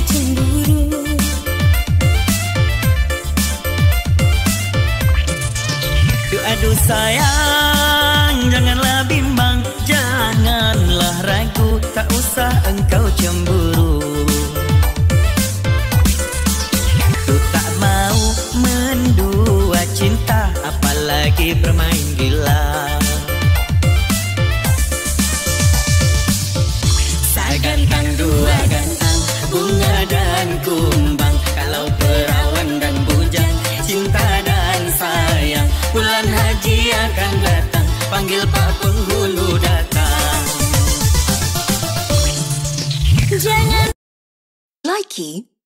cemburu. Aduh sayang, janganlah bimbang, janganlah ragu, tak usah engkau cemburu. Ku tak mau mendua cinta, apalagi bermain gila. Sagantang dua gantang, bunga dan kumbang, kalau perawan dan bujang, cinta dan sayang. Bulan haji akan datang, panggil Pak Penghulu datang. Jangan. Likey